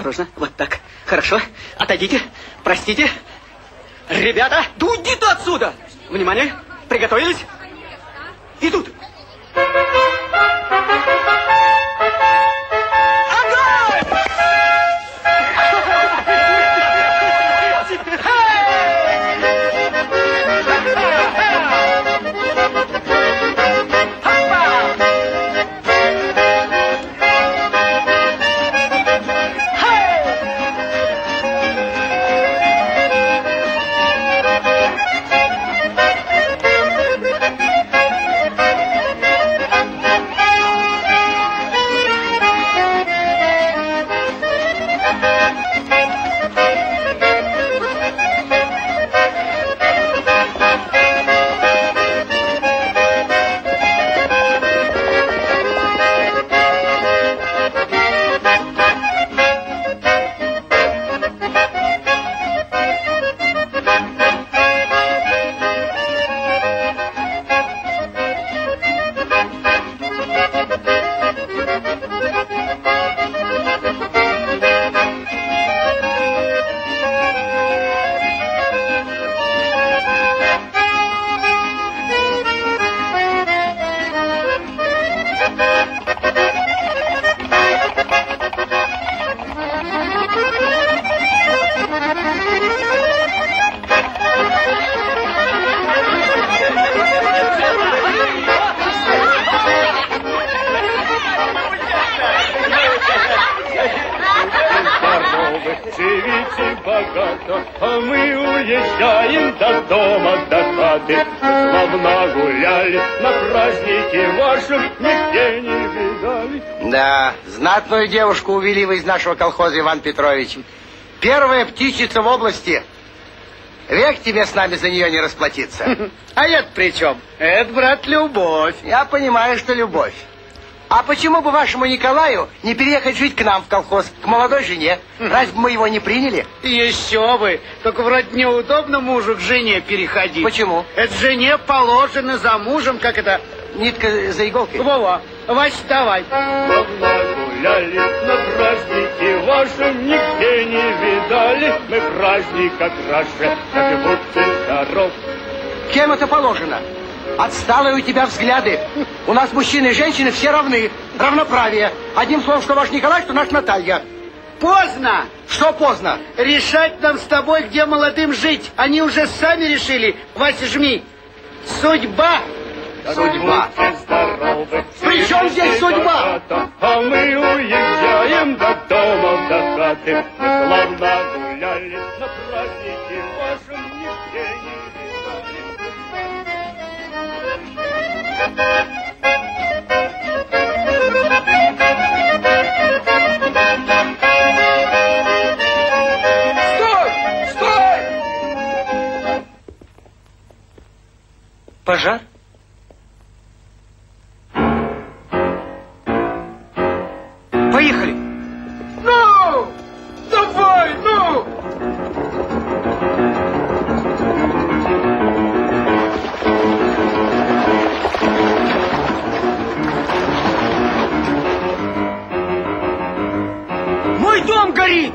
осторожно. Вот так. Хорошо. Отойдите. Простите. Ребята, да уйди ты отсюда! Внимание. Приготовились. Идут. Живите богато, а мы уезжаем до дома, до хаты. Славно гуляли, на празднике вашем нигде не видали. Да, знатную девушку увели вы из нашего колхоза, Иван Петрович. Первая птичица в области. Век тебе с нами за нее не расплатиться. А это при чем? Это, брат, любовь. Я понимаю, что любовь. А почему бы вашему Николаю не переехать жить к нам в колхоз, к молодой жене? Разве мы его не приняли? Еще бы. Только вроде неудобно мужу к жене переходить. Почему? Это жене положено за мужем, как это... Нитка за иголкой? Вова, Вась, давай. Гуляли на празднике вашем, нигде не видали. Мы праздник как раньше, как будто здоров. Кем это положено? Отсталые у тебя взгляды. У нас мужчины и женщины все равны. Равноправие. Одним словом, что ваш Николай, что наш Наталья. Поздно. Что поздно? Решать нам с тобой, где молодым жить. Они уже сами решили. Вася, жми. Судьба. Судьба. При чем здесь судьба? А мы уезжаем до дома, до хаты. Мы славно гуляли на празднике вашем, нигде не Стой! Стой! Пожар? Поехали! Ну! Давай, ну! Мой дом горит!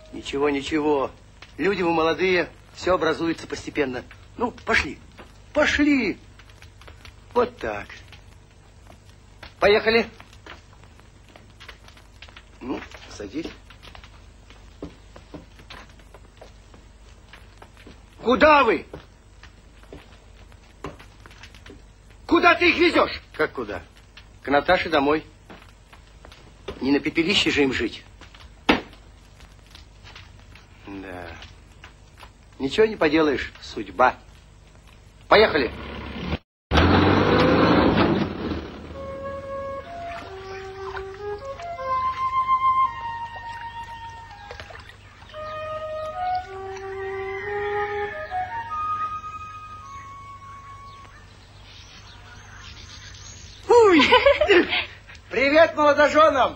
Ничего, ничего. Люди вы молодые, все образуется постепенно. Ну, пошли. Пошли. Вот так. Поехали. Ну, садись. Куда вы? Куда ты их везешь? Как куда? К Наташе домой. Не на пепелище же им жить. Да. Ничего не поделаешь, судьба. Поехали. Привет молодоженам!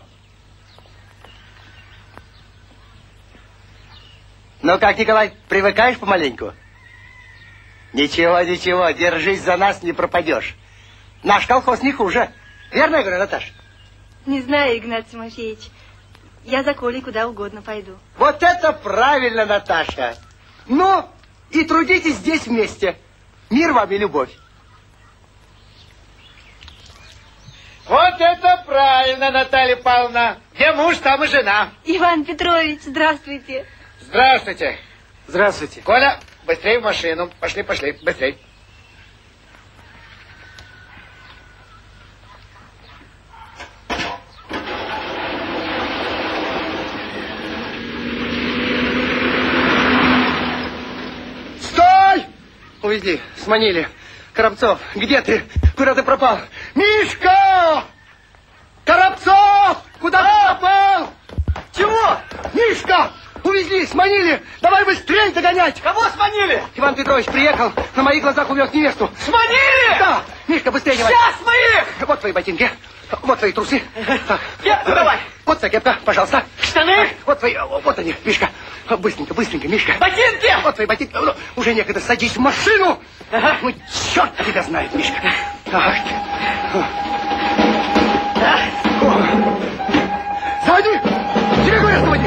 Ну как, Николай, привыкаешь помаленьку? Ничего, ничего, держись за нас, не пропадешь. Наш колхоз не хуже. Верно я говорю, Наташ? Не знаю, Игнат Тимофеевич. Я за Колей куда угодно пойду. Вот это правильно, Наташа. Ну, и трудитесь здесь вместе. Мир вам и любовь. Вот это правильно, Наталья Павловна. Где муж, там и жена. Иван Петрович, здравствуйте. Здравствуйте. Здравствуйте. Коля, быстрее в машину. Пошли, пошли, быстрей. Стой! Увезли, сманили. Коробцов, где ты? Куда ты пропал? Мишка! Коробцов! Куда ты пропал? Чего? Мишка! Увезли, сманили! Давай быстрее догонять! Кого сманили? Иван Петрович приехал, на моих глазах увез невесту. Сманили? Да! Мишка, быстрее давай! Сейчас мы их! Вот твои ботинки, вот твои трусы. Так. Давай! Вот твоя кепка, пожалуйста. Штаны? Вот твои, вот они, Мишка. Быстренько, быстренько, Мишка. Ботинки! Вот твои ботинки. Ну, уже некогда, садись в машину. Ага. Ну, черт тебя знает, Мишка. Так. Заводи! Тебе говорят, заводи!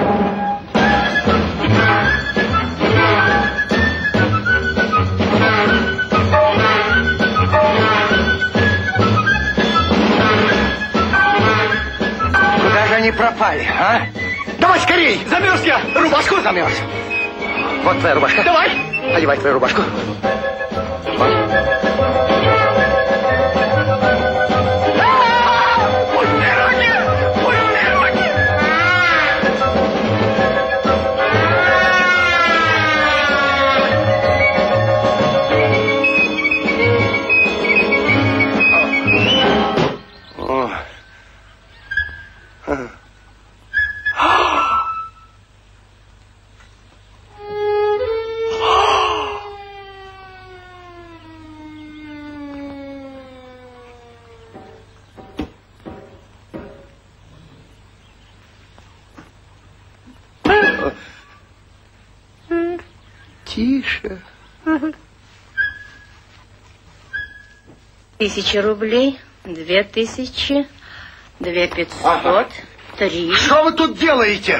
Куда же они пропали, а? Давай скорей! Замерз я! Рубашку! Замерз. Вот твоя рубашка. Давай! Одевай твою рубашку. Тише. 1000 рублей, 2000, 2500, 3. Что вы тут делаете?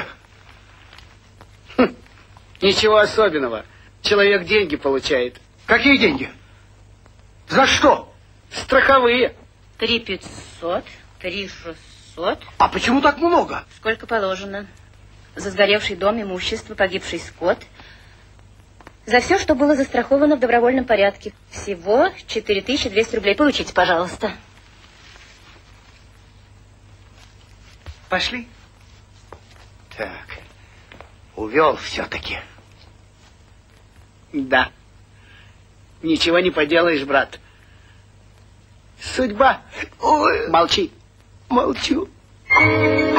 Ничего особенного. Человек деньги получает. Какие деньги? За что? Страховые. 3500, 3600. А почему так много? Сколько положено? За сгоревший дом, имущество, погибший скот. За все, что было застраховано в добровольном порядке. Всего 4200 рублей. Получите, пожалуйста. Пошли. Так. Увел все-таки. Да. Ничего не поделаешь, брат. Судьба. Ой, Молчи. молчу.